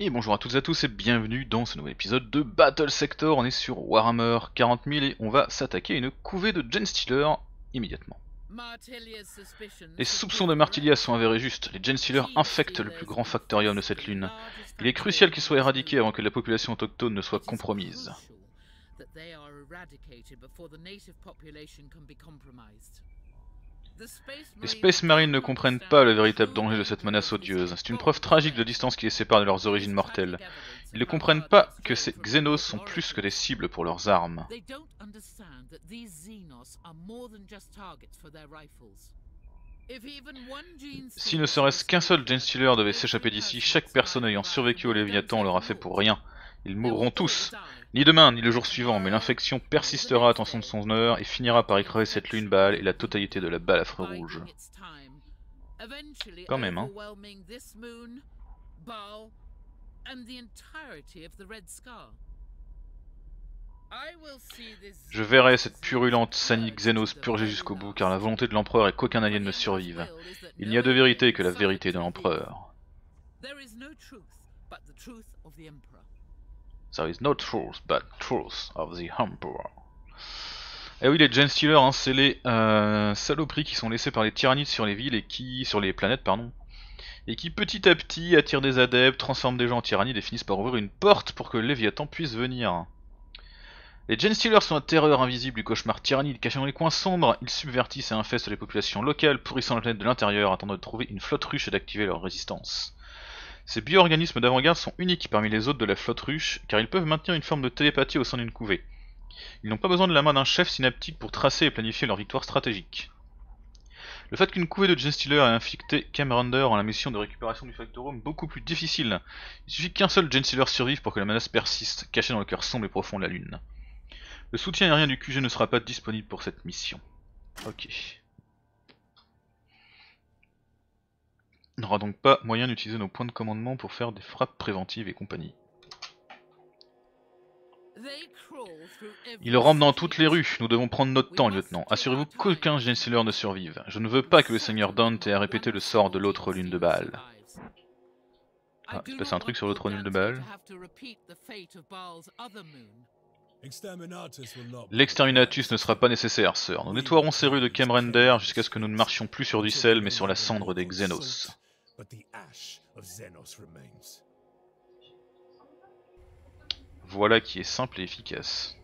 Et bonjour à toutes et à tous et bienvenue dans ce nouvel épisode de Battle Sector. On est sur Warhammer 40 000 et on va s'attaquer à une couvée de Genestealers immédiatement. Les soupçons de Martillias sont avérés justes, les Genestealers infectent le plus grand factorium de cette lune. Il est crucial qu'ils soient éradiqués avant que la population autochtone ne soit compromise. Les Space Marines ne comprennent pas le véritable danger de cette menace odieuse. C'est une preuve tragique de distance qui les sépare de leurs origines mortelles. Ils ne comprennent pas que ces Xenos sont plus que des cibles pour leurs armes. Si ne serait-ce qu'un seul Genestealer devait s'échapper d'ici, chaque personne ayant survécu au Léviathan l'aura fait pour rien. Ils mourront tous. Ni demain, ni le jour suivant, mais l'infection persistera à son honneur et finira par écraser cette lune Baal et la totalité de la balafre rouge. Quand même, hein. Je verrai cette purulente Sani Xenos purgée jusqu'au bout, car la volonté de l'empereur est qu'aucun alien ne survive. Il n'y a de vérité que la vérité de l'empereur. There is no truth but truth of the Emperor. Et oui, les Genestealers, hein, c'est les saloperies qui sont laissées par les tyrannides sur les villes et sur les planètes, pardon, et qui petit à petit attirent des adeptes, transforment des gens en tyrannides et finissent par ouvrir une porte pour que le Léviathan puisse venir. Les Genestealers sont la terreur invisible du cauchemar tyrannide, cachés dans les coins sombres, ils subvertissent et infestent les populations locales, pourrissant la planète de l'intérieur, attendant de trouver une flotte ruche et d'activer leur résistance. Ces bio-organismes d'avant-garde sont uniques parmi les autres de la flotte ruche, car ils peuvent maintenir une forme de télépathie au sein d'une couvée. Ils n'ont pas besoin de la main d'un chef synaptique pour tracer et planifier leur victoire stratégique. Le fait qu'une couvée de Genestealers ait infecté Commander en la mission de récupération du Factorum beaucoup plus difficile. Il suffit qu'un seul Genestealer survive pour que la menace persiste, cachée dans le cœur sombre et profond de la Lune. Le soutien aérien du QG ne sera pas disponible pour cette mission. Ok. On n'aura donc pas moyen d'utiliser nos points de commandement pour faire des frappes préventives et compagnie. Ils rampent dans toutes les rues, nous devons prendre notre temps, lieutenant. Assurez-vous qu'aucun Genestealer ne survive. Je ne veux pas que le seigneur Dante ait à répéter le sort de l'autre lune de Baal. Ah, il se passe un truc sur l'autre lune de Baal. L'exterminatus ne sera pas nécessaire, sœur. Nous nettoierons ces rues de Kemrender jusqu'à ce que nous ne marchions plus sur du sel, mais sur la cendre des Xenos. Voilà qui est simple et efficace.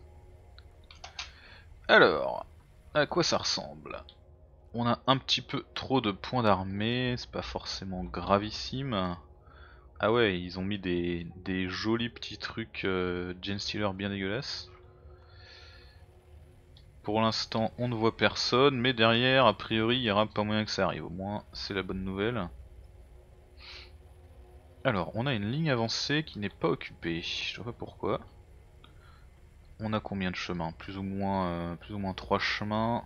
Alors, à quoi ça ressemble? On a un petit peu trop de points d'armée, c'est pas forcément gravissime. Ah ouais, ils ont mis des jolis petits trucs Genestealer bien dégueulasses. Pour l'instant, on ne voit personne, mais derrière, a priori, il n'y aura pas moyen que ça arrive. Au moins, c'est la bonne nouvelle. Alors, on a une ligne avancée qui n'est pas occupée. Je sais pas pourquoi. On a combien de chemins? Plus ou moins 3 chemins.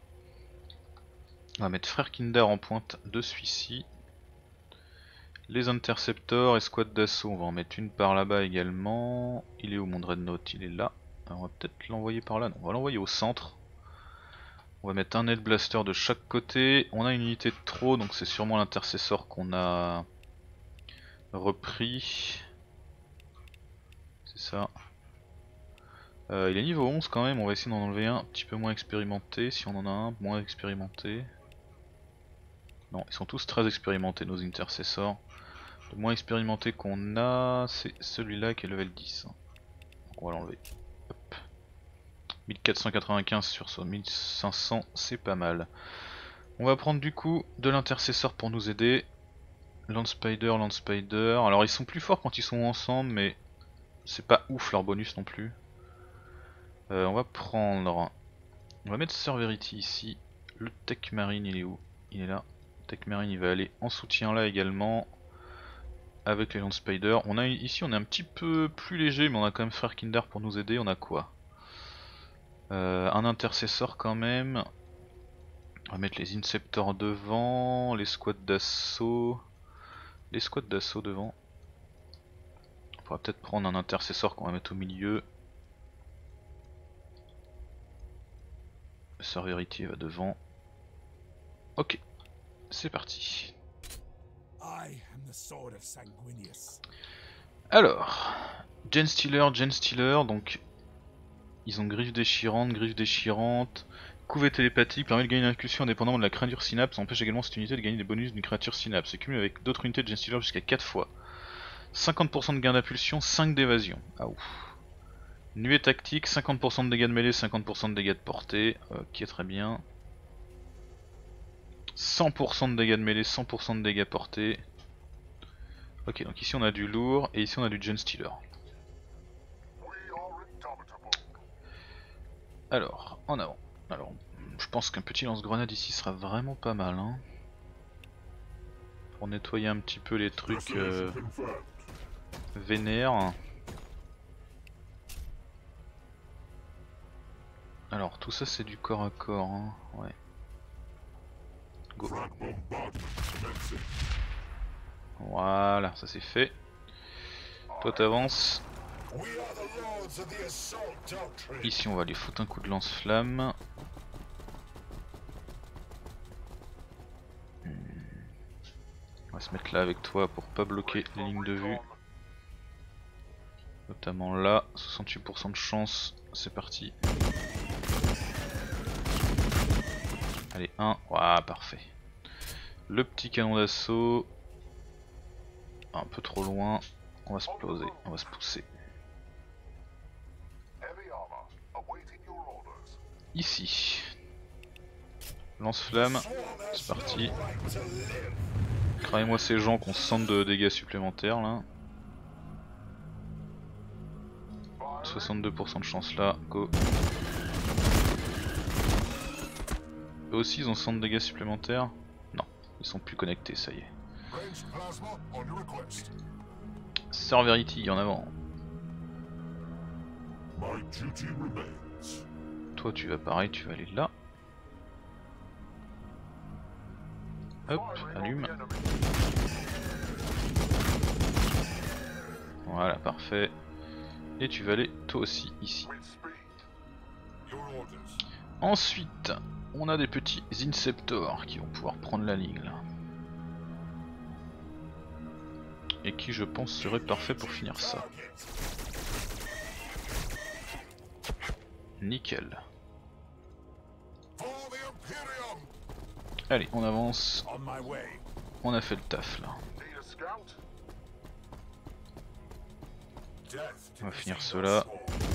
On va mettre Frère Kinder en pointe de celui-ci. Les Interceptors, escouade d'assaut, on va en mettre une par là-bas également. Il est où mon Dreadnought? Il est là. Alors, on va peut-être l'envoyer par là. Non, on va l'envoyer au centre. On va mettre un Net Blaster de chaque côté. On a une unité de trop, donc c'est sûrement l'intercesseur qu'on a repris. C'est ça. Il est niveau 11 quand même, on va essayer d'en enlever un petit peu moins expérimenté, si on en a un moins expérimenté. Non, ils sont tous très expérimentés nos intercessors. Le moins expérimenté qu'on a, c'est celui-là qui est level 10. Donc on va l'enlever. 1495 sur son 1500, c'est pas mal. On va prendre du coup de l'intercesseur pour nous aider. Landspider. Alors ils sont plus forts quand ils sont ensemble, mais c'est pas ouf leur bonus non plus. On va prendre... On va mettre Serverity ici. Le Tech Marine il est où? Il est là. Tech Marine il va aller en soutien là également. Avec les Landspider. Ici on est un petit peu plus léger, mais on a quand même Frère Kinder pour nous aider. On a quoi? Un intercesseur quand même. On va mettre les Inceptors devant, les squads d'assaut. Les squads d'assaut devant. On pourra peut-être prendre un intercesseur qu'on va mettre au milieu. Serverity va devant. Ok, c'est parti. Alors, Genestealer, donc ils ont griffe déchirante, couvée télépathique, permet de gagner une impulsion indépendamment de la créature synapse, empêche également cette unité de gagner des bonus d'une créature synapse, se cumule avec d'autres unités de Genestealer jusqu'à 4 fois. 50% de gain d'impulsion, 5 d'évasion. Ah ouf. Nuée tactique, 50% de dégâts de mêlée, 50% de dégâts de portée, ok très bien. 100% de dégâts de mêlée, 100% de dégâts portés. Ok, donc ici on a du lourd et ici on a du Genestealer. Alors, en avant. Alors, je pense qu'un petit lance-grenade ici sera vraiment pas mal. Hein, pour nettoyer un petit peu les trucs vénères. Alors, tout ça c'est du corps à corps. Hein, ouais. Go. Voilà, ça c'est fait. Toi t'avances. Ici on va lui foutre un coup de lance-flamme. On va se mettre là avec toi pour pas bloquer les lignes de vue. Notamment là, 68% de chance, c'est parti. Allez, 1, voilà, parfait. Le petit canon d'assaut. Un peu trop loin, on va se poser, on va se pousser. Ici. Lance-flamme, c'est parti. Cramez-moi ces gens qu'on sente de dégâts supplémentaires là. 62% de chance là, go. Eux aussi ils ont 100 de dégâts supplémentaires? Non, ils sont plus connectés, ça y est. Sir Verity en avant. Toi tu vas pareil, tu vas aller là. Hop, allume. Voilà, parfait. Et tu vas aller toi aussi ici. Ensuite, on a des petits Inceptors qui vont pouvoir prendre la ligne là. Et qui je pense serait parfait pour finir ça. Nickel. Allez, on avance. On a fait le taf là. On va finir cela.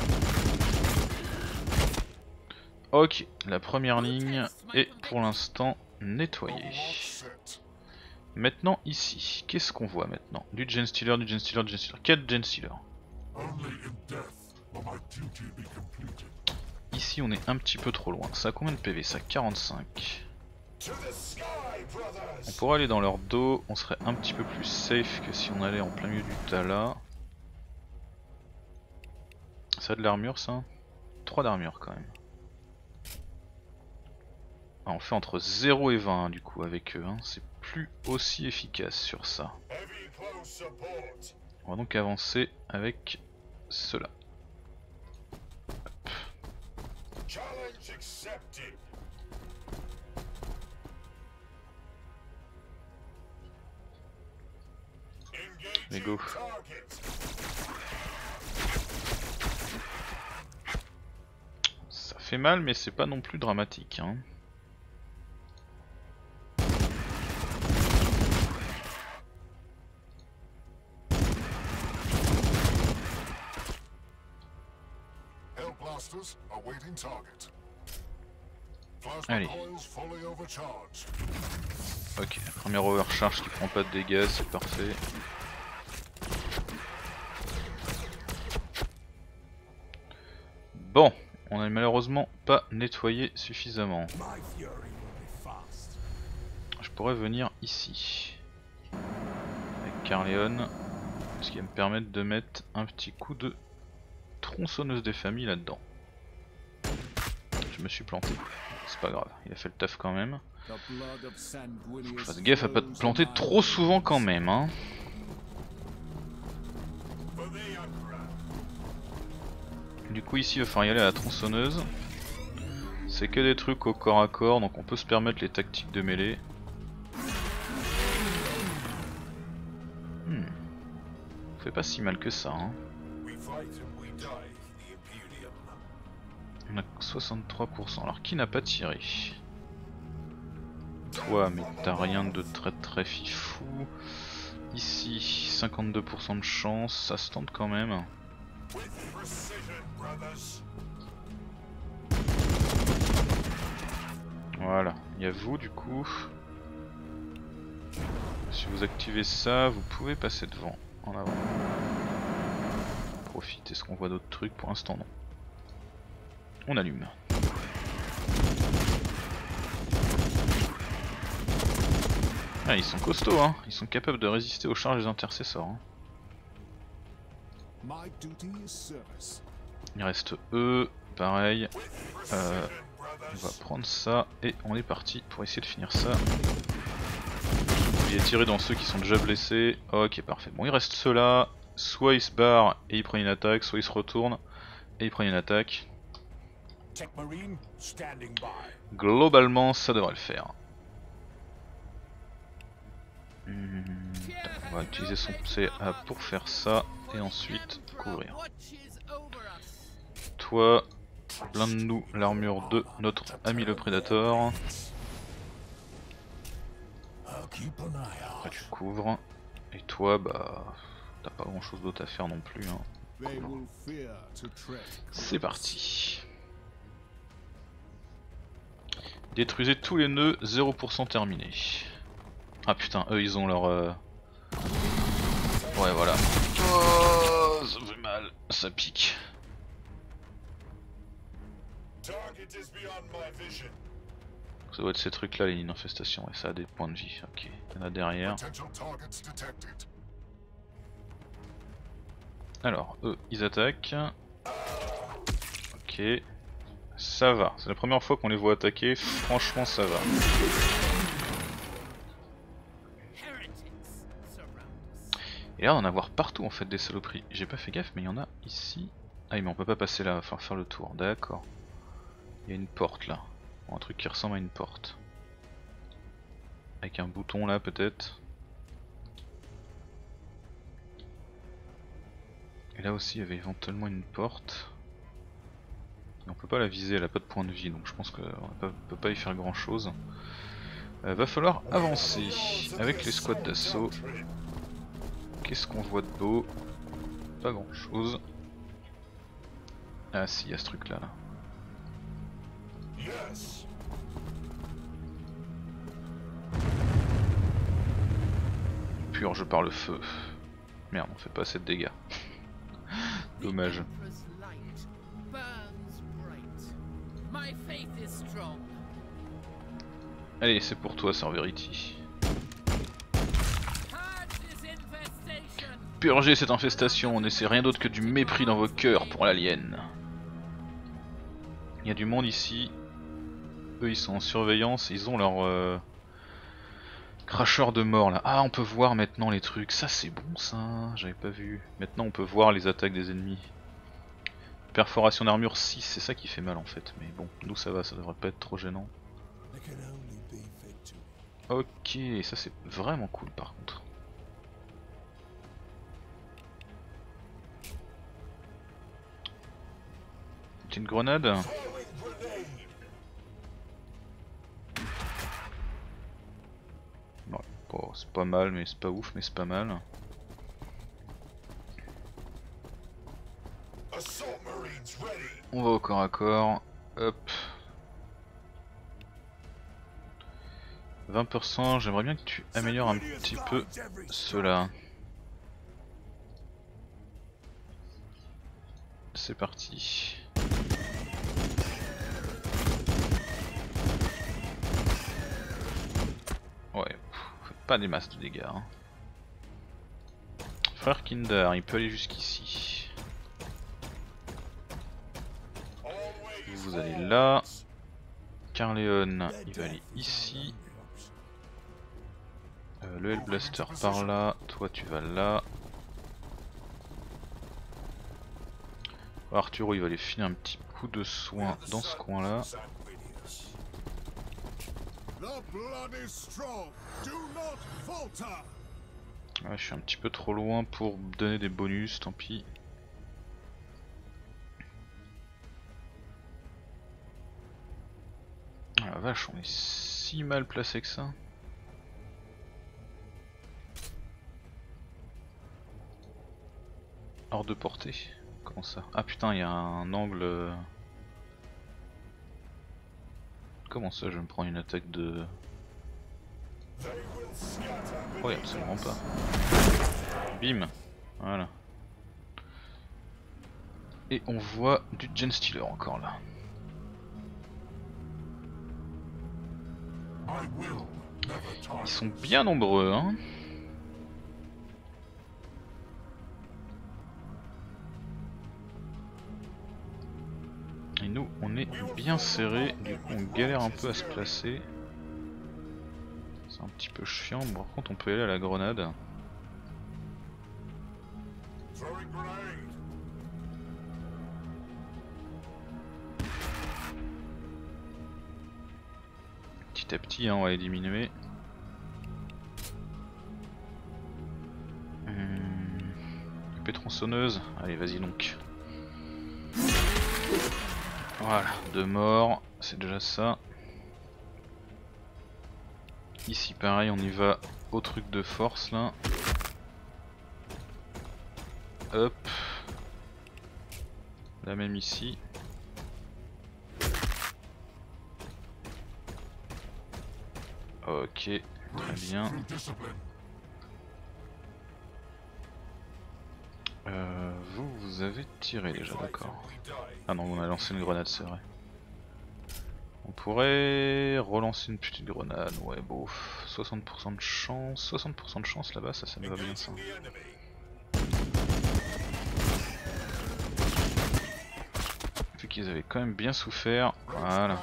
Ok, la première ligne est pour l'instant nettoyée. Maintenant ici, qu'est-ce qu'on voit maintenant? Du Genestealer, du Genestealer, du Genestealer. 4 Genestealers. Ici on est un petit peu trop loin. Ça a combien de PV ça? 45. On pourrait aller dans leur dos, on serait un petit peu plus safe que si on allait en plein milieu du tas là. Ça a de l'armure ça? 3 d'armure quand même. Ah, on fait entre 0 et 20 hein, du coup avec eux, hein. C'est plus aussi efficace sur ça. On va donc avancer avec cela. Allez go. Ça fait mal mais c'est pas non plus dramatique hein. Allez. Ok, la première overcharge qui prend pas de dégâts, c'est parfait. Bon, on a malheureusement pas nettoyé suffisamment. Je pourrais venir ici avec Carleon, ce qui va me permettre de mettre un petit coup de tronçonneuse des familles là-dedans. Je me suis planté, c'est pas grave, il a fait le taf quand même. Faut que je fasse gaffe à pas te planter trop souvent quand même hein. Du coup ici il va falloir y aller à la tronçonneuse. C'est que des trucs au corps à corps donc on peut se permettre les tactiques de mêlée. fait pas si mal que ça. Hein. On a 63%. Alors qui n'a pas tiré? Toi, mais t'as rien de très très fifou. Ici, 52% de chance, ça se tente quand même. Voilà, il y a vous du coup. Si vous activez ça, vous pouvez passer devant, en avant. Profite, est-ce qu'on voit d'autres trucs? Pour l'instant non. On allume. Ah, ils sont costauds, hein. Ils sont capables de résister aux charges des intercesseurs. Hein. Il reste eux, pareil. On va prendre ça et on est parti pour essayer de finir ça. Il a tiré dans ceux qui sont déjà blessés. Ok, parfait. Bon, il reste ceux-là. Soit ils se barrent et ils prennent une attaque, soit ils se retournent et ils prennent une attaque. Globalement, ça devrait le faire. On va utiliser son CA pour faire ça et ensuite couvrir. Toi, l'un de nous l'armure de notre ami le Predator. Après tu couvres. Et toi, bah, t'as pas grand chose d'autre à faire non plus. Hein. C'est parti. Détruisez tous les nœuds, 0% terminé. Ah putain, eux ils ont leur... Ouais voilà. Oh, ça fait mal, ça pique. Ça doit être ces trucs là, les lignes d'infestation, et ça a des points de vie. Ok, il y en a derrière. Alors, eux ils attaquent. Ok. Ça va, c'est la première fois qu'on les voit attaquer, franchement ça va. Et là on en a voir partout en fait des saloperies. J'ai pas fait gaffe mais il y en a ici. Ah oui mais on peut pas passer là, il va falloir faire le tour, d'accord. Il y a une porte là, un truc qui ressemble à une porte. Avec un bouton là peut-être. Et là aussi il y avait éventuellement une porte. On peut pas la viser, elle a pas de point de vie donc je pense qu'on peut pas y faire grand chose. Va falloir avancer avec les squads d'assaut. Qu'est-ce qu'on voit de beau? Pas grand chose. Ah si, il y a ce truc là. Purge par le feu. Merde, on fait pas assez de dégâts. Dommage. Allez, c'est pour toi, Serverity. Purgez cette infestation, n'essaie rien d'autre que du mépris dans vos cœurs pour l'alien. Il y a du monde ici. Eux, ils sont en surveillance, ils ont leur cracheur de mort là. Ah, on peut voir maintenant les trucs, ça c'est bon ça, j'avais pas vu. Maintenant on peut voir les attaques des ennemis. Perforation d'armure 6, c'est ça qui fait mal en fait, mais bon, nous ça va, ça devrait pas être trop gênant. Ok, ça c'est vraiment cool par contre. Une grenade. Ouais, bon, c'est pas mal, mais c'est pas ouf, mais c'est pas mal. On va au corps à corps. Hop. 20%, j'aimerais bien que tu améliores un petit peu cela. C'est parti. Ouais, pas des masses de dégâts. Hein. Frère Kinder, il peut aller jusqu'ici. Vous allez là. Carleon, il va aller ici. Le Hellblaster par là. Toi, tu vas là. Arturo, il va aller filer un petit coup de soin dans ce coin là. Ouais, je suis un petit peu trop loin pour donner des bonus, tant pis. Ah la vache, on est si mal placé que ça. Hors de portée. Comment ça? Ah putain, il y a un angle... Comment ça, je me prends une attaque de... Oui, absolument pas. Bim. Voilà. Et on voit du Genestealer encore là. Ils sont bien nombreux, hein. Et nous, on est bien serré, du coup on galère un peu à se placer. C'est un petit peu chiant, bon, par contre on peut y aller à la grenade. Petit à petit, hein, on va les diminuer. Épée tronçonneuse, allez vas-y donc. Voilà, 2 morts, c'est déjà ça. Ici pareil, on y va au truc de force là. Hop. La même ici. Ok, très bien. Vous avez tiré déjà, d'accord. Ah non, on a lancé une grenade, c'est vrai. On pourrait relancer une petite grenade, ouais, bon, 60% de chance, 60% de chance là-bas, ça me va bien ça. Vu qu'ils avaient quand même bien souffert, voilà. Là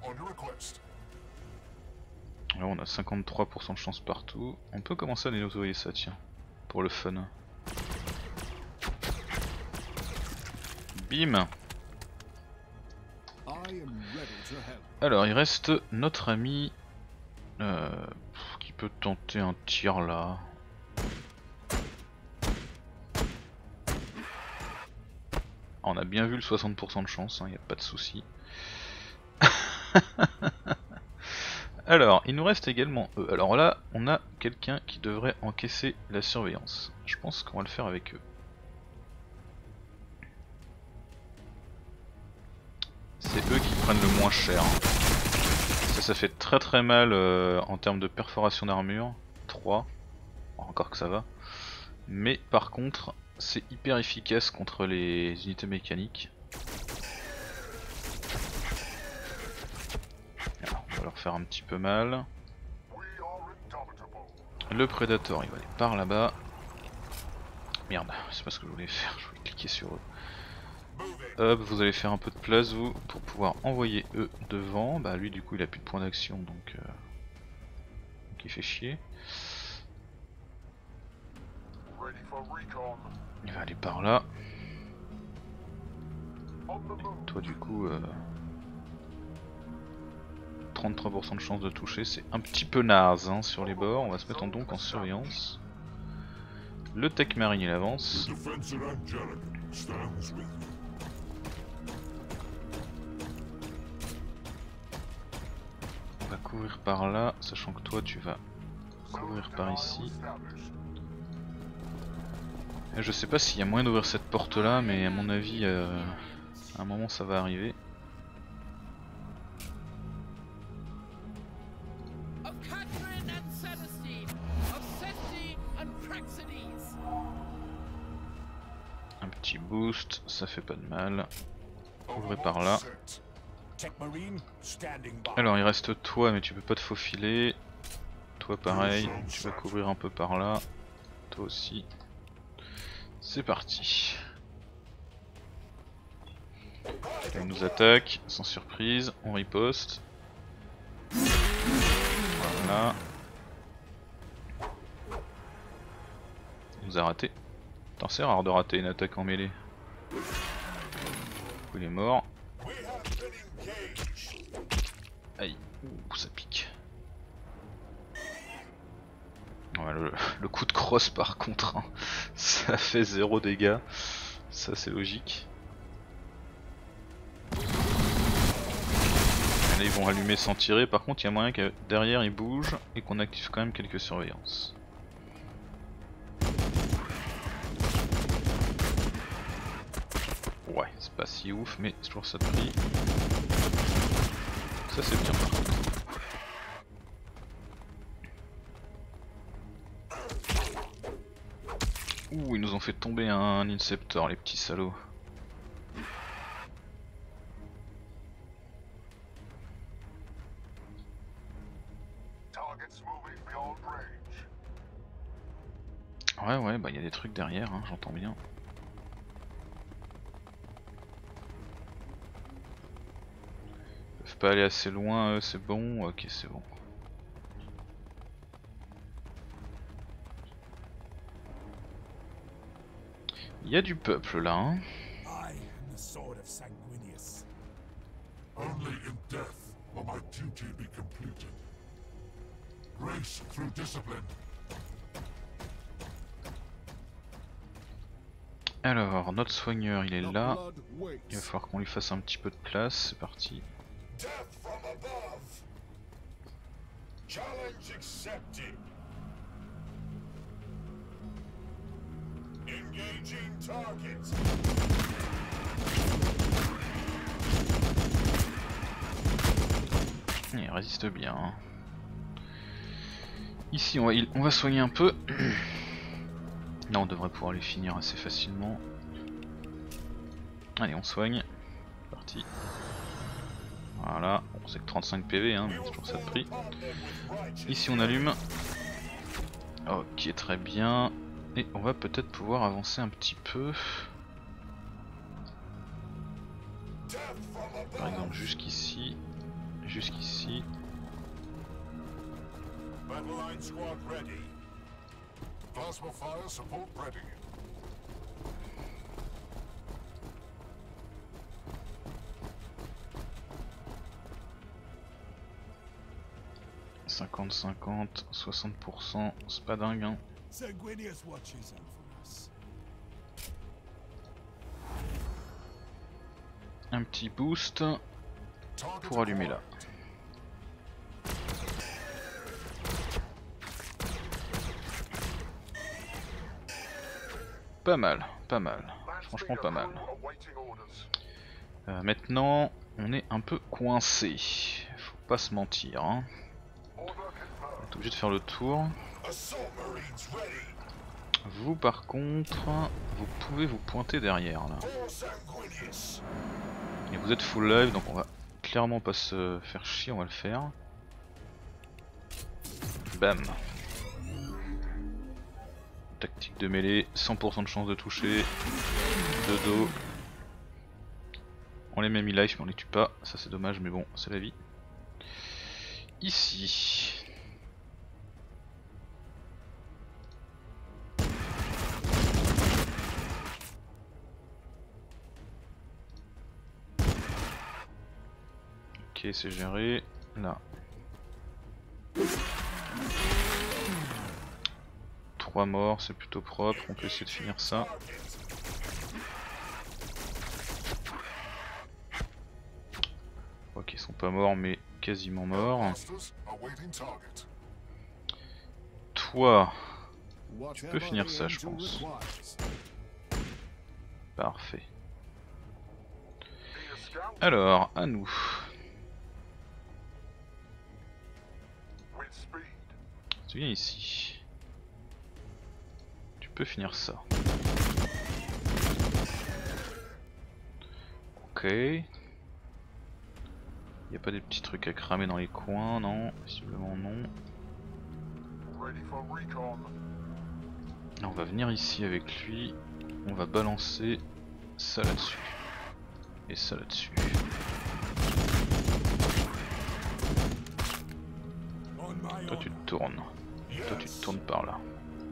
on a 53% de chance partout. On peut commencer à nettoyer ça, tiens, pour le fun. Bim. Alors il reste notre ami qui peut tenter un tir là. On a bien vu le 60% de chance, y a pas de souci. Alors il nous reste également eux. Alors là on a quelqu'un qui devrait encaisser la surveillance. Je pense qu'on va le faire avec eux. C'est eux qui prennent le moins cher. Ça fait très mal en termes de perforation d'armure. 3. Encore que ça va. Mais par contre, c'est hyper efficace contre les unités mécaniques. Alors, on va leur faire un petit peu mal. Le Predator, il va aller par là-bas. Merde, c'est pas ce que je voulais faire, je voulais cliquer sur eux. Hop, vous allez faire un peu de place vous pour pouvoir envoyer eux devant. Bah lui du coup il a plus de points d'action donc il fait chier. Il va aller par là. Et toi du coup 33% de chance de toucher, c'est un petit peu naze hein, sur les bords. On va se mettre donc en surveillance. Le Tech Marine il avance. On va couvrir par là, sachant que toi tu vas couvrir par ici. Et je sais pas s'il y a moyen d'ouvrir cette porte là, mais à mon avis à un moment ça va arriver. Un petit boost, ça fait pas de mal. Ouvrez par là. Alors il reste toi mais tu peux pas te faufiler. Toi pareil, tu vas couvrir un peu par là. Toi aussi. C'est parti. Là, il nous attaque, sans surprise, on riposte. Voilà. Il nous a raté. Putain, c'est rare de rater une attaque en mêlée. Du coup, il est mort. Aïe, ouh, ça pique. Ouais, le coup de crosse par contre, hein, ça fait 0 dégâts, ça c'est logique. Et là ils vont allumer sans tirer, par contre il y a moyen que derrière ils bougent et qu'on active quand même quelques surveillances. Ouais, c'est pas si ouf, mais c'est toujours ça de prix. Ça c'est bien par contre. Ouh, ils nous ont fait tomber un Inceptor, les petits salauds. Ouais, bah il y a des trucs derrière, hein, j'entends bien. Ils peuvent pas aller assez loin, c'est bon, ok c'est bon. Il y a du peuple là, hein. Alors, notre soigneur il est là. Il va falloir qu'on lui fasse un petit peu de place, c'est parti. Il résiste bien. Hein. Ici on va soigner un peu. Là on devrait pouvoir les finir assez facilement. Allez on soigne. C'est parti. Voilà, bon, c'est que 35 PV hein, mais c'est toujours ça de prix. Ici on allume. Ok très bien. Et on va peut-être pouvoir avancer un petit peu. Par exemple jusqu'ici. Jusqu'ici. « 50-50, 60%, c'est pas dingue hein. Un petit boost pour allumer là. Pas mal, franchement pas mal. Maintenant, on est un peu coincé, faut pas se mentir. Hein. On est obligé de faire le tour. Vous par contre, vous pouvez vous pointer derrière là. Et vous êtes full live donc on va clairement pas se faire chier, on va le faire. Bam. Tactique de mêlée, 100% de chance de toucher. De dos. On les met mi-life mais on les tue pas, ça c'est dommage mais bon c'est la vie. Ici. Ok c'est géré. Là. 3 morts, c'est plutôt propre, on peut essayer de finir ça. Ok, ils sont pas morts mais quasiment morts. Toi, tu peux finir ça je pense. Parfait. Alors, à nous. Tu viens ici. Tu peux finir ça. Ok. Y a pas des petits trucs à cramer dans les coins, non? Visiblement non. Là, on va venir ici avec lui. On va balancer ça là-dessus. Et ça là-dessus. Toi tu te tournes. Toi tu te tournes par là.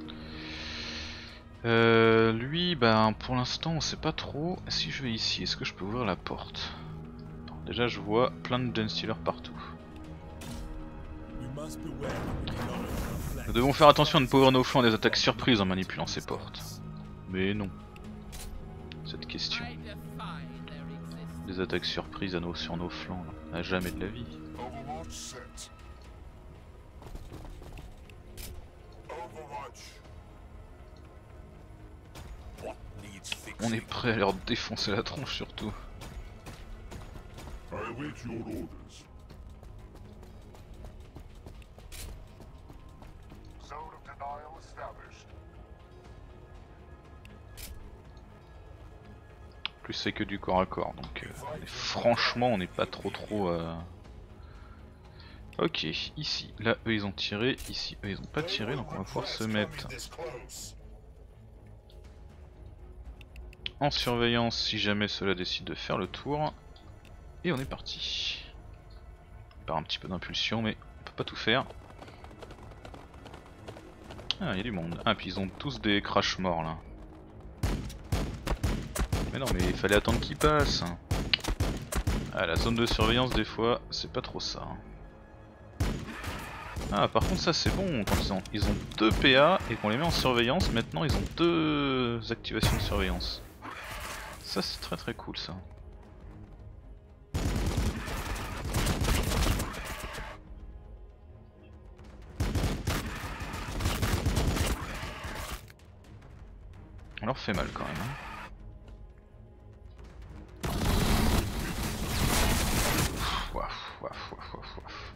Lui, bah pour l'instant on sait pas trop. Si je vais ici, est-ce que je peux ouvrir la porte? Alors, déjà je vois plein de Genestealers partout. Nous devons faire attention à ne pas ouvrir nos flancs à des attaques surprises en manipulant ces portes. Mais non. Cette question. Des attaques surprises sur nos flancs, là. À jamais de la vie. On est prêt à leur défoncer la tronche surtout. Plus c'est que du corps à corps, donc franchement on n'est pas trop. Ok, ici, là eux ils ont tiré, ici eux ils ont pas tiré, donc on va pouvoir se mettre en surveillance si jamais cela décide de faire le tour. Et on est parti. Par un petit peu d'impulsion, mais on peut pas tout faire. Ah, il y a du monde. Ah, puis ils ont tous des crash morts là. Mais non, mais il fallait attendre qu'ils passent. Ah, la zone de surveillance des fois, c'est pas trop ça. Ah, par contre ça c'est bon, quand ils ont 2 PA et qu'on les met en surveillance, maintenant ils ont 2 activations de surveillance. Ça c'est très très cool ça. On leur fait mal quand même. Waf, waf, waf, waf, waf.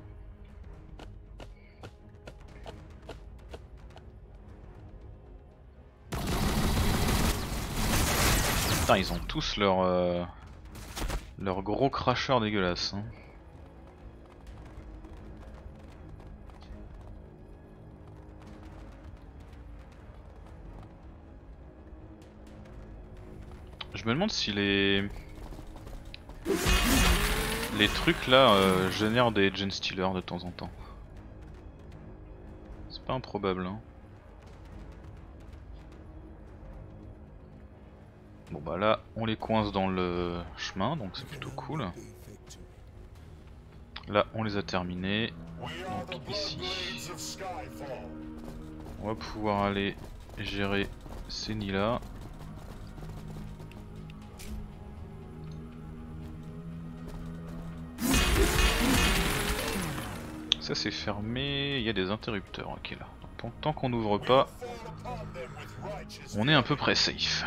Putain, ils ont tous leur gros cracheur dégueulasse. Hein. Je me demande si les trucs là génèrent des gen stealers de temps en temps. C'est pas improbable. Hein. Bon bah là on les coince dans le chemin donc c'est plutôt cool. Là on les a terminés. Donc ici on va pouvoir aller gérer ces nids là. Ça c'est fermé, il y a des interrupteurs, ok là. Donc, tant qu'on n'ouvre pas, on est à peu près safe.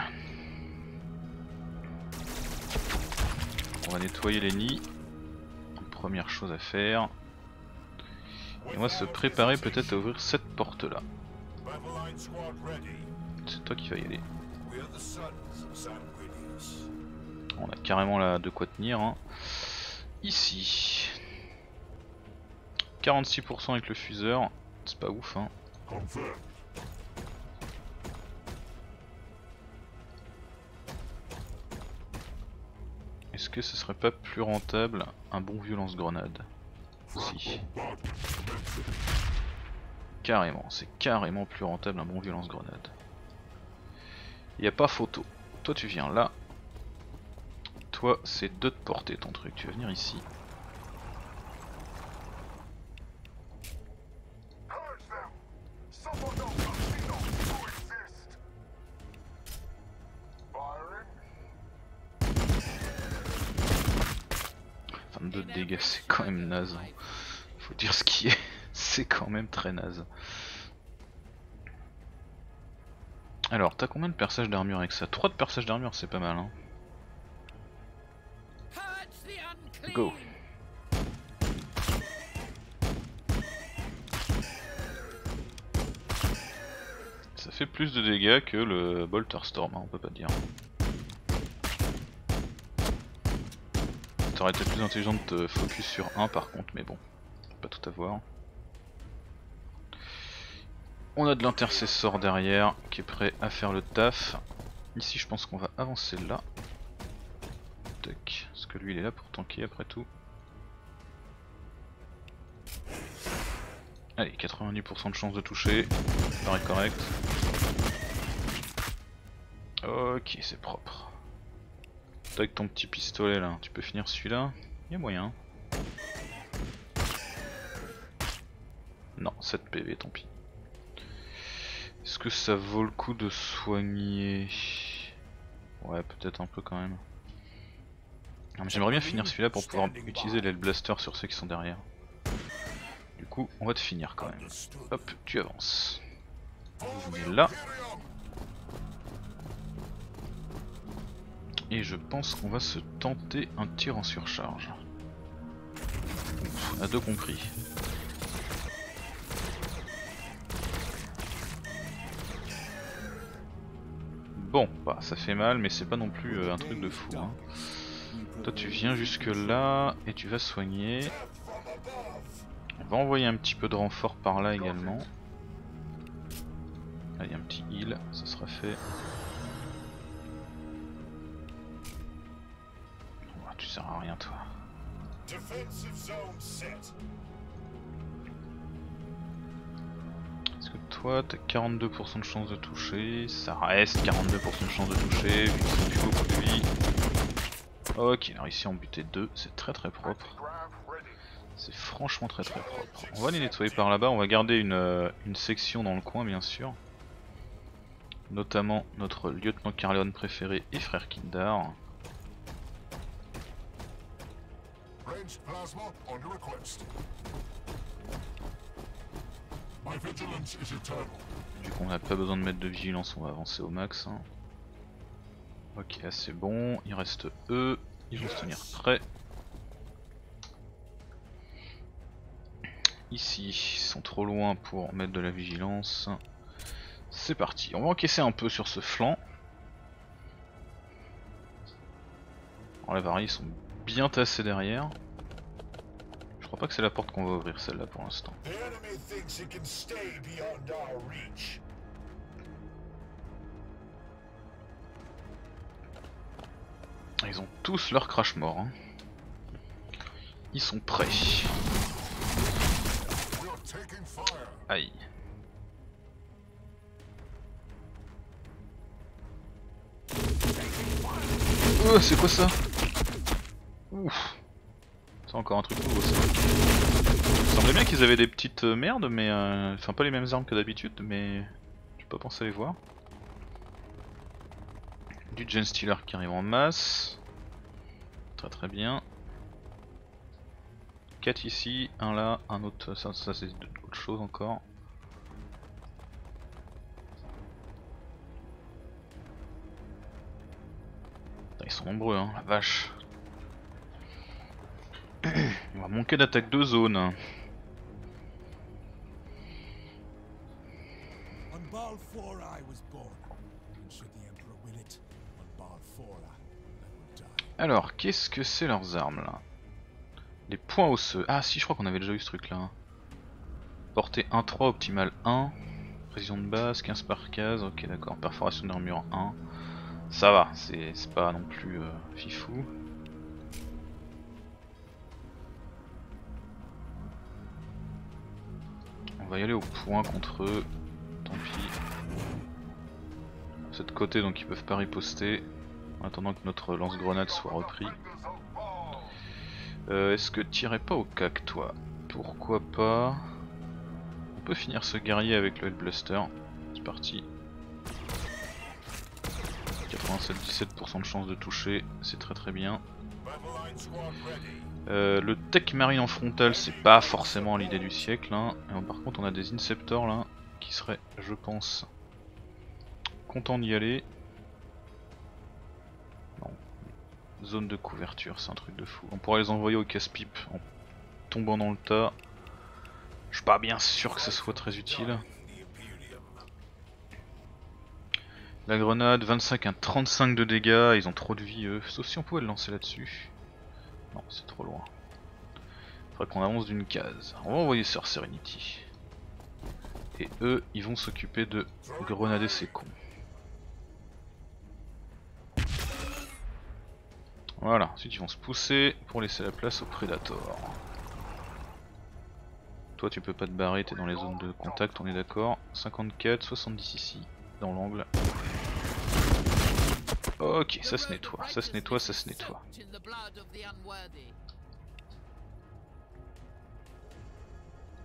On va nettoyer les nids, première chose à faire. Et on va se préparer peut-être à ouvrir cette porte là. C'est toi qui vas y aller. On a carrément là de quoi tenir. Hein. Ici. 46% avec le fuseur, c'est pas ouf hein. Est-ce que ce serait pas plus rentable un bon vieux lance-grenade? Si. Carrément, c'est carrément plus rentable un bon vieux lance-grenade. Y a pas photo. Toi tu viens là. Toi c'est 2 de portée ton truc, tu vas venir ici. De dégâts, c'est quand même naze. Faut dire ce qui est, c'est quand même très naze. Alors, t'as combien de perçage d'armure avec ça? 3 de perçage d'armure, c'est pas mal. Hein. Go. Ça fait plus de dégâts que le Bolter Storm, hein, on peut pas dire. Ça aurait été plus intelligent de te focus sur un par contre, mais bon, pas tout à voir. On a de l'intercesseur derrière qui est prêt à faire le taf. Ici je pense qu'on va avancer là. Tac, parce que lui il est là pour tanker après tout. Allez, 90% de chance de toucher, ça paraît correct. Ok, c'est propre. Avec ton petit pistolet là, tu peux finir celui-là, il y a moyen. Non, 7 PV, tant pis. Est-ce que ça vaut le coup de soigner? Ouais, peut-être un peu quand même. J'aimerais bien finir celui-là pour pouvoir utiliser l'aile blaster sur ceux qui sont derrière. Du coup, on va te finir quand même. Hop, tu avances. Vous venez là. Et je pense qu'on va se tenter un tir en surcharge. On a deux compris. Bon, bah ça fait mal, mais c'est pas non plus un truc de fou. Hein. Toi tu viens jusque là et tu vas soigner. On va envoyer un petit peu de renfort par là également. Là il y a un petit heal, ça sera fait. Oh, tu sers à rien toi. Est-ce que toi t'as 42% de chance de toucher? Ça reste 42% de chance de toucher, vu qu'ils ont plus beaucoup de vie. Ok, il a réussi à en buter 2, c'est très propre. C'est franchement très propre. On va les nettoyer par là-bas, on va garder une section dans le coin bien sûr. Notamment notre lieutenant Carleon préféré et frère Kindar. Du coup on n'a pas besoin de mettre de vigilance, on va avancer au max. Hein. Ok, là c'est bon, il reste eux, ils vont se tenir prêts. Ici, ils sont trop loin pour mettre de la vigilance. C'est parti, on va encaisser un peu sur ce flanc. Alors les varis sont bien tassés derrière. Je crois pas que c'est la porte qu'on va ouvrir celle-là pour l'instant. Ils ont tous leur crash mort. Hein. Ils sont prêts. Aïe. Oh, c'est quoi ça? Ouf. C'est encore un truc nouveau ça. Il semblait bien qu'ils avaient des petites merdes, mais enfin pas les mêmes armes que d'habitude, mais j'ai pas pensé à les voir. Du Genestealer qui arrive en masse. Très bien. 4 ici, un là, un autre, ça c'est autre chose encore. Ils sont nombreux hein, la vache. On va manquer d'attaque de zone. Alors, qu'est-ce que c'est leurs armes là? Les points osseux. Ah si, je crois qu'on avait déjà eu ce truc là. Hein. Portée 1-3, optimale 1. Précision de base, 15 par case, ok d'accord. Perforation d'armure 1. Ça va, c'est pas non plus fifou. On va y aller au point contre eux. Tant pis. De cette côté donc ils peuvent pas riposter. En attendant que notre lance-grenade soit repris. Est-ce que t'irais pas au cac toi? Pourquoi pas? On peut finir ce guerrier avec le Hellblaster. C'est parti. 87-17% de chance de toucher, c'est très bien. Le Tech Marine en frontal, c'est pas forcément l'idée du siècle. Hein. Par contre, on a des Inceptors là qui seraient, je pense, contents d'y aller. Non. Zone de couverture, c'est un truc de fou. On pourrait les envoyer au casse-pipe en tombant dans le tas. Je suis pas bien sûr que ça soit très utile. La grenade, 25 à 35 de dégâts, ils ont trop de vie eux, sauf si on pouvait le lancer là-dessus. Non, c'est trop loin. Faudrait qu'on avance d'une case. On va envoyer Sir Serenity. Et eux, ils vont s'occuper de grenader ces cons. Voilà, ensuite ils vont se pousser pour laisser la place au Predator. Toi tu peux pas te barrer, t'es dans les zones de contact, on est d'accord. 54, 70 ici, dans l'angle. Ok, ça se nettoie, ça se nettoie, ça se nettoie.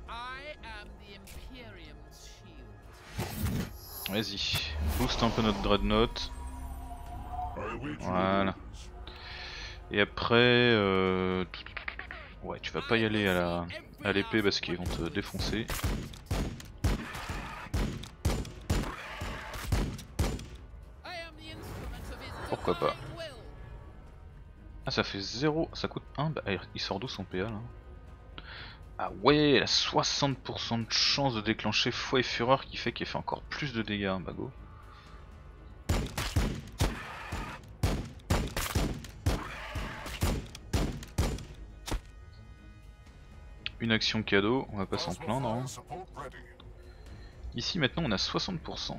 Vas-y, booste un peu notre dreadnought. Voilà. Et après, ouais, tu vas pas y aller à l'épée parce qu'ils vont te défoncer. Pourquoi pas. Ah, ça fait 0, ça coûte 1, bah il sort d'où son PA là? Ah ouais, elle a 60% de chance de déclencher foi et fureur qui fait qu'elle fait encore plus de dégâts, hein, bago. Une action cadeau, on va pas s'en plaindre. Hein. Ici maintenant on a 60%.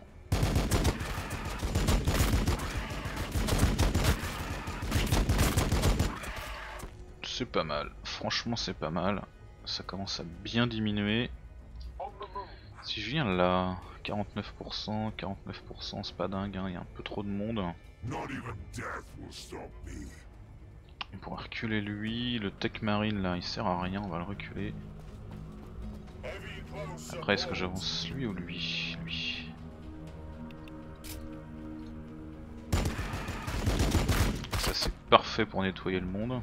C'est pas mal, franchement c'est pas mal. Ça commence à bien diminuer. Si je viens là, 49%, 49%, c'est pas dingue, hein, y a un peu trop de monde. On pourra reculer lui, le Tech Marine là il sert à rien, on va le reculer. Après est-ce que j'avance lui ou lui? Lui. Ça c'est parfait pour nettoyer le monde.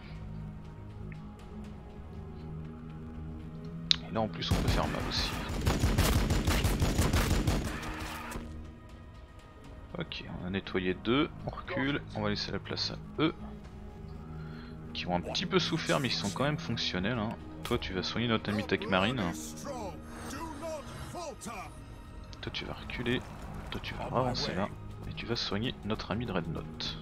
Et là en plus on peut faire mal aussi. Ok, on a nettoyé 2, on recule, on va laisser la place à eux. Qui ont un petit peu souffert mais ils sont quand même fonctionnels. Hein. Toi tu vas soigner notre ami Tech Marine. Toi tu vas reculer, toi tu vas avancer là. Et tu vas soigner notre ami Dreadnought.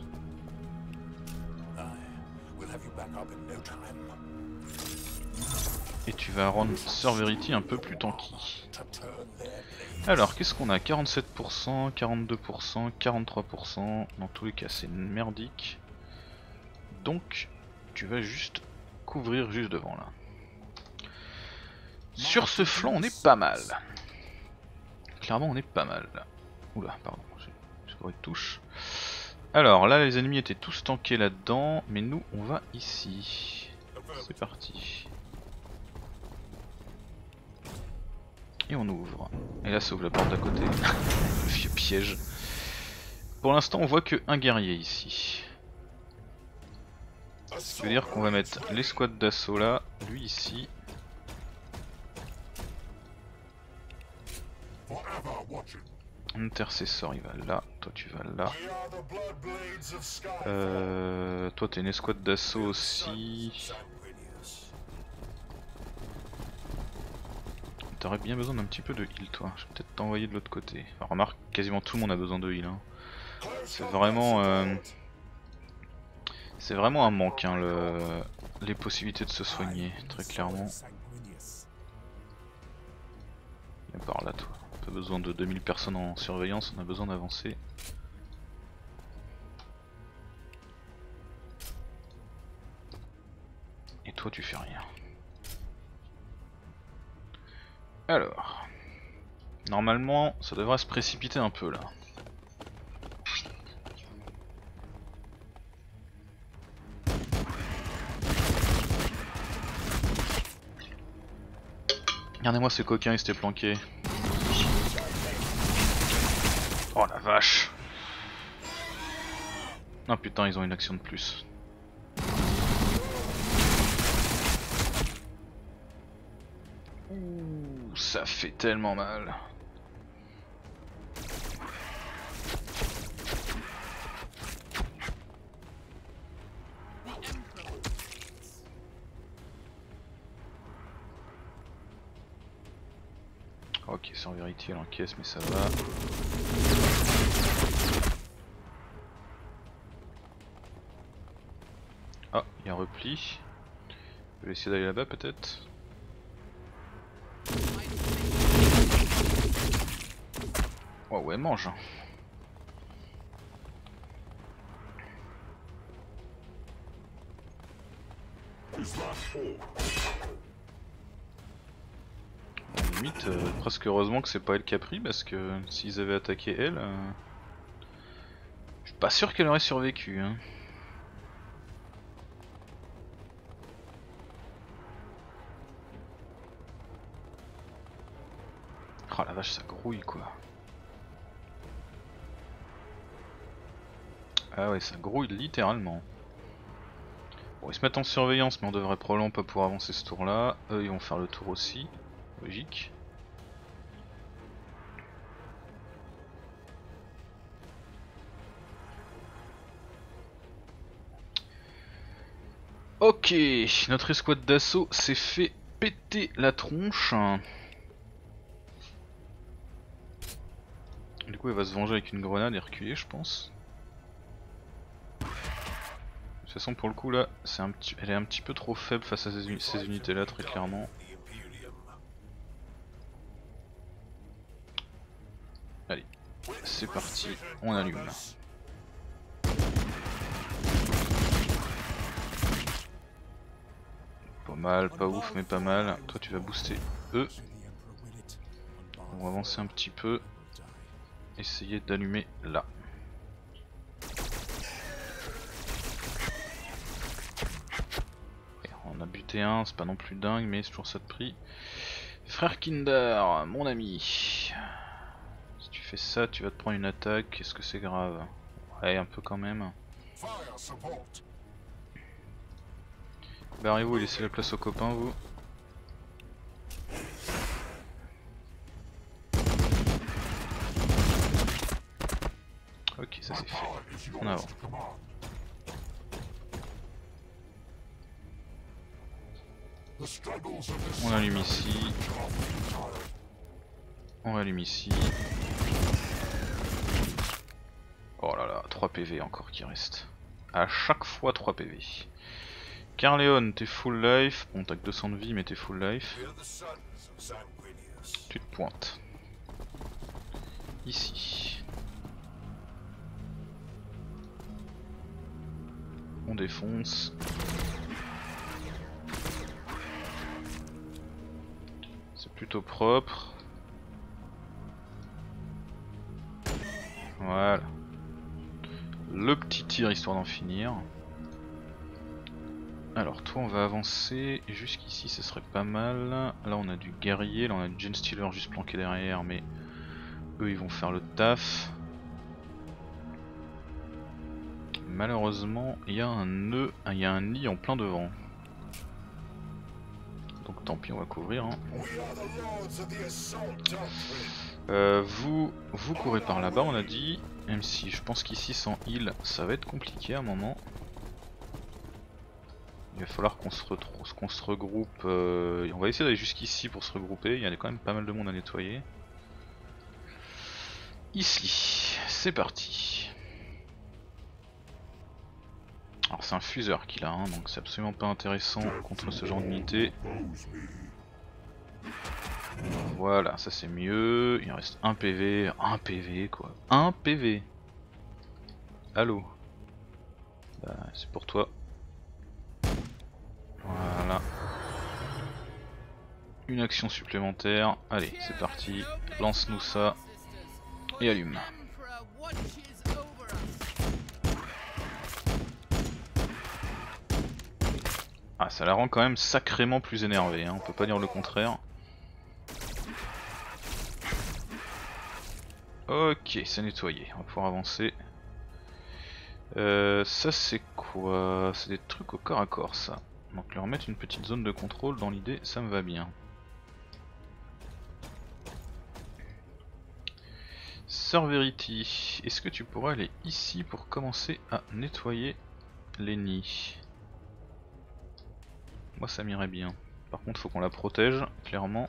Et tu vas rendre Sir Verity un peu plus tanky. Alors qu'est-ce qu'on a? 47%, 42%, 43%, dans tous les cas c'est merdique. Donc tu vas juste couvrir juste devant là. Sur ce flanc on est pas mal. Clairement on est pas mal là. Oula pardon, j'ai pas eu de touche. Alors là les ennemis étaient tous tankés là-dedans, mais nous on va ici. C'est parti. Et on ouvre. Et là ça ouvre la porte d'à côté. Le vieux piège. Pour l'instant on voit que un guerrier ici. Ça veut dire qu'on va mettre les squads d'assaut là, lui ici. Intercessor il va là, toi tu vas là. Toi t'es une escouade d'assaut aussi. T'aurais bien besoin d'un petit peu de heal toi, je vais peut-être t'envoyer de l'autre côté. Enfin, remarque, quasiment tout le monde a besoin de heal. Hein. C'est vraiment un manque hein, les possibilités de se soigner, très clairement. Et par là toi, on a besoin de 2000 personnes en surveillance, on a besoin d'avancer. Et toi tu fais rien. Alors, normalement ça devrait se précipiter un peu là. Regardez-moi ces coquins, ils s'étaient planqués. Oh la vache. Ah putain, ils ont une action de plus. Ouh, ça fait tellement mal. Ok, sans vérité, elle encaisse, mais ça va. Ah, il y a un repli. Je vais essayer d'aller là-bas peut-être. Oh ouais, mange. Limite, presque heureusement que c'est pas elle qui a pris parce que s'ils avaient attaqué elle, je suis pas sûr qu'elle aurait survécu. Hein. Oh la vache, ça grouille quoi. Ah ouais, ça grouille littéralement. Bon, ils se mettent en surveillance, mais on devrait probablement pas pouvoir avancer ce tour là. Eux ils vont faire le tour aussi. Logique. Ok, notre escouade d'assaut s'est fait péter la tronche. Du coup elle va se venger avec une grenade et reculer je pense. De toute façon pour le coup là, elle est un petit peu trop faible face à ces unités là très clairement. Allez, c'est parti, on allume. Pas mal, pas ouf mais pas mal. Toi tu vas booster eux. On va avancer un petit peu. Essayer d'allumer là. On a buté un, c'est pas non plus dingue mais c'est toujours ça de prix. Frère Kinder, mon ami. Si tu fais ça tu vas te prendre une attaque, est-ce que c'est grave? Ouais un peu quand même. Barrez-vous et laissez la place aux copains vous. Ok ça c'est fait, on avance. On allume ici. On allume ici. Oh là là, 3 PV encore qui restent. À chaque fois 3 PV. Carleon, t'es full life. Bon t'as que 200 de vie mais t'es full life. Tu te pointes. Ici. On défonce. C'est plutôt propre. Voilà. Le petit tir histoire d'en finir. Alors toi on va avancer jusqu'ici, ce serait pas mal. Là on a du guerrier, là on a du Genestealer juste planqué derrière mais eux ils vont faire le taf. Malheureusement il y a un nœud, il y a un nid en plein devant. Donc tant pis on va couvrir hein. Vous courez par là-bas on a dit. Même si je pense qu'ici sans heal ça va être compliqué à un moment. Il va falloir qu'on se regroupe. On va essayer d'aller jusqu'ici pour se regrouper. Il y a quand même pas mal de monde à nettoyer. Ici, c'est parti. Alors c'est un fuseur qu'il a, hein, donc c'est absolument pas intéressant contre ce genre d'unité. Voilà, ça c'est mieux. Il reste un PV quoi. Un PV. Allô. Bah, c'est pour toi. Voilà. Une action supplémentaire. Allez, c'est parti. Lance-nous ça. Et allume. Ah, ça la rend quand même sacrément plus énervée, hein. On peut pas dire le contraire. Ok, c'est nettoyé. On va pouvoir avancer. Ça c'est quoi? C'est des trucs au corps à corps ça. Donc leur mettre une petite zone de contrôle dans l'idée ça me va bien. Sir Verity, est-ce que tu pourrais aller ici pour commencer à nettoyer les nids? Moi ça m'irait bien. Par contre faut qu'on la protège, clairement.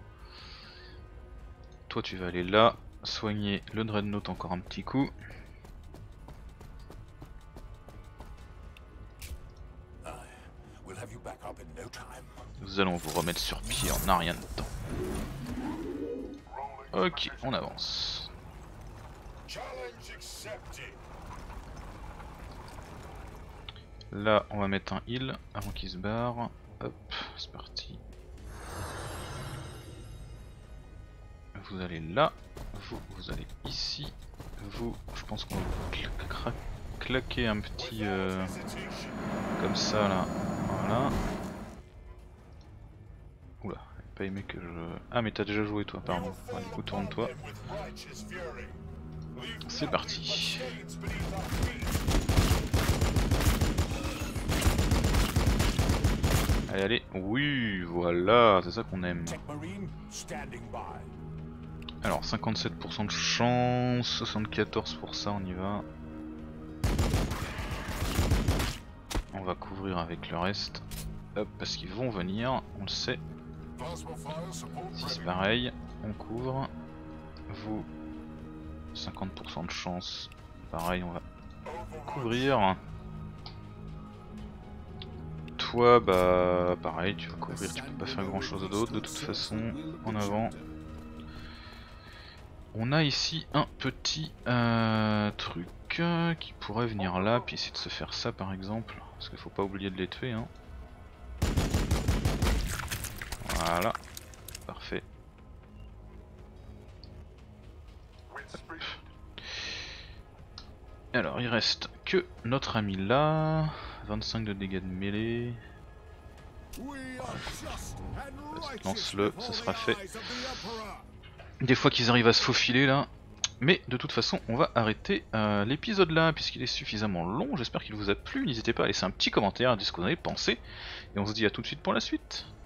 Toi tu vas aller là, soigner le Dreadnought encore un petit coup. Nous allons vous remettre sur pied en un rien de temps. Ok, on avance. Là, on va mettre un heal avant qu'il se barre. Hop, c'est parti. Vous allez là, vous allez ici. Vous, je pense qu'on va vous claquer un petit comme ça là. Voilà. Oula, Pas aimé que je... Ah mais t'as déjà joué toi, pardon. Ouais, du coup tourne-toi. C'est parti. Allez, allez. Oui, voilà, c'est ça qu'on aime. Alors 57% de chance, 74 pour ça, on y va. On va couvrir avec le reste. Hop, parce qu'ils vont venir, on le sait. Si c'est pareil, on couvre. Vous, 50% de chance. Pareil, on va couvrir. Toi, bah pareil, tu vas couvrir, tu peux pas faire grand chose d'autre de toute façon. En avant. On a ici un petit truc qui pourrait venir là, puis essayer de se faire ça par exemple. Parce qu'il faut pas oublier de les tuer. Hein. Voilà, parfait. Hop. Alors il reste que notre ami là. 25 de dégâts de mêlée. Lance-le, ce sera fait. Des fois qu'ils arrivent à se faufiler là. Mais de toute façon on va arrêter l'épisode là puisqu'il est suffisamment long. J'espère qu'il vous a plu. N'hésitez pas à laisser un petit commentaire, à dire ce que vous en avez pensé. Et on se dit à tout de suite pour la suite.